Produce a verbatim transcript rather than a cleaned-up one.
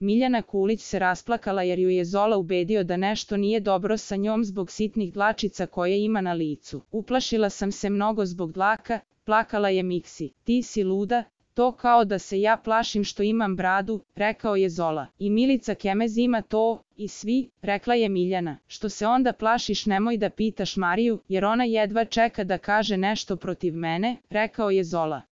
Miljana Kulić se rasplakala jer ju je Zola ubedio da nešto nije dobro sa njom zbog sitnih dlačica koje ima na licu. Uplašila sam se mnogo zbog dlaka, plakala je Miksi. Ti si luda, to kao da se ja plašim što imam bradu, rekao je Zola. I Milica Kemez ima to, i svi, rekla je Miljana. Što se onda plašiš, nemoj da pitaš Mariju, jer ona jedva čeka da kaže nešto protiv mene, rekao je Zola.